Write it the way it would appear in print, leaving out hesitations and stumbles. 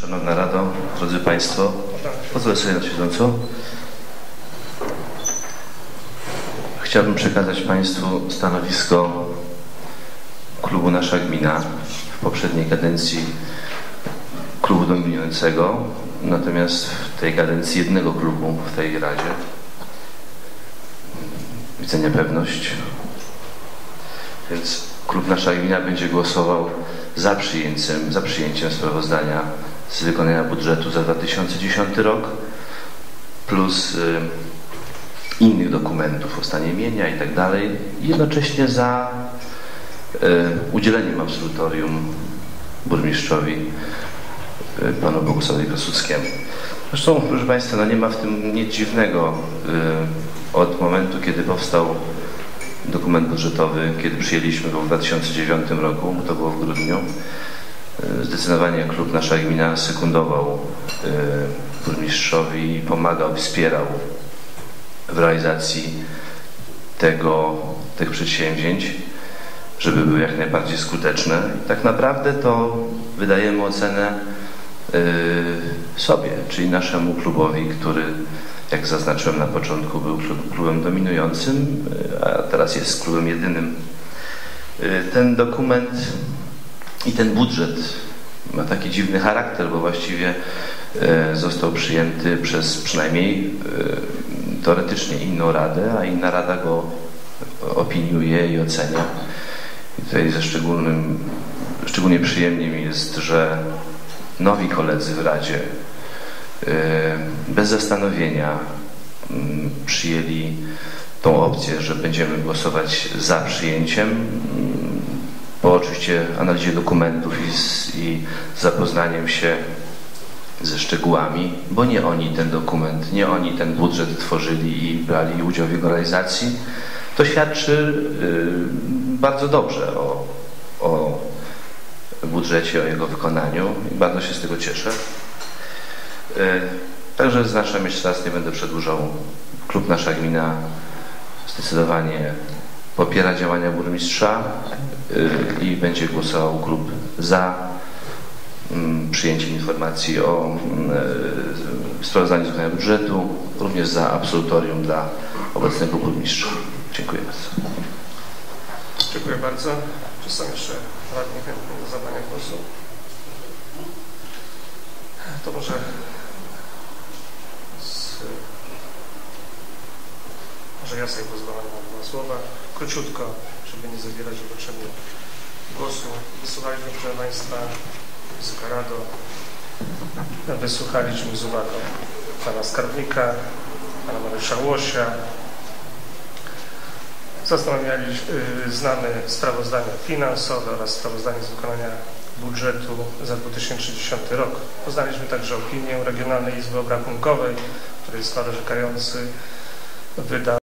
Szanowna Rado, drodzy Państwo, pozwolę sobie na siedząco. Chciałbym przekazać Państwu stanowisko klubu Nasza Gmina w poprzedniej kadencji klubu dominującego, natomiast w tej kadencji jednego klubu w tej Radzie. Widzę niepewność. Więc klub Nasza Gmina będzie głosował za przyjęciem sprawozdania z wykonania budżetu za 2010 rok plus innych dokumentów o stanie mienia i tak dalej, i jednocześnie za udzieleniem absolutorium burmistrzowi panu Bogusławowi Krasuckiemu. Zresztą, proszę Państwa, no nie ma w tym nic dziwnego. Od momentu, kiedy powstał dokument budżetowy, kiedy przyjęliśmy go w 2009 roku, to było w grudniu, zdecydowanie klub Nasza Gmina sekundował burmistrzowi i pomagał, wspierał w realizacji tych przedsięwzięć, żeby były jak najbardziej skuteczne. I tak naprawdę to wydajemy ocenę sobie, czyli naszemu klubowi, który, jak zaznaczyłem na początku, był klubem dominującym, a teraz jest klubem jedynym. Ten dokument i ten budżet ma taki dziwny charakter, bo właściwie został przyjęty przez przynajmniej teoretycznie inną radę, a inna rada go opiniuje i ocenia. I tutaj szczególnie przyjemnie mi jest, że nowi koledzy w Radzie bez zastanowienia przyjęli tą opcję, że będziemy głosować za przyjęciem, po oczywiście analizie dokumentów i zapoznaniem się ze szczegółami, bo nie oni ten dokument, nie oni ten budżet tworzyli i brali udział w jego realizacji. To świadczy bardzo dobrze o budżecie, o jego wykonaniu i bardzo się z tego cieszę. Także zaznaczam jeszcze raz, nie będę przedłużał. Klub Nasza Gmina zdecydowanie popiera działania burmistrza i będzie głosował klub za przyjęciem informacji o sprawozdaniu z wykonania budżetu, również za absolutorium dla obecnego burmistrza. Dziękuję bardzo. Dziękuję bardzo. Czy są jeszcze radni chętni do zabrania głosu? To może ja sobie pozwolę na dwa słowa. Króciutko, żeby nie zabierać niepotrzebnie głosu. Wysłuchaliśmy, proszę Państwa, Wysoka Rado, wysłuchaliśmy z uwagą pana skarbnika, pana Mariusza Łosia. Znamy sprawozdania finansowe oraz sprawozdanie z wykonania budżetu za 2010 rok. Poznaliśmy także opinię Regionalnej Izby Obrachunkowej, której skład orzekający wydał